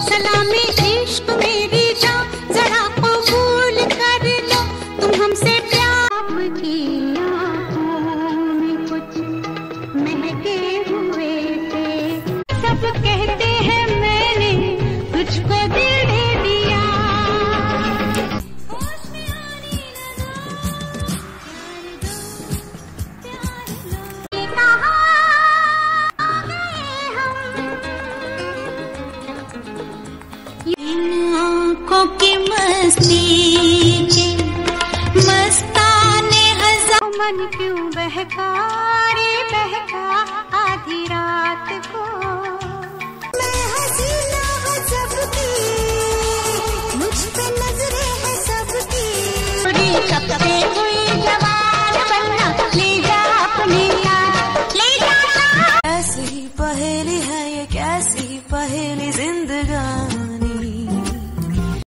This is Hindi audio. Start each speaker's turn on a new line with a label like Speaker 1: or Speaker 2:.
Speaker 1: सलामी इश्क मेरी जान जरा कबूल कर लो, तुम हमसे प्यार की आँखों में कुछ महके हुए थे। सब कहते हैं मैंने तुझको दिल दे दिया। होश में आने लगा प्यार दो कहाँ गए हम। इन आँखों की मस्ती के मस्ताने हजार मन क्यों बहका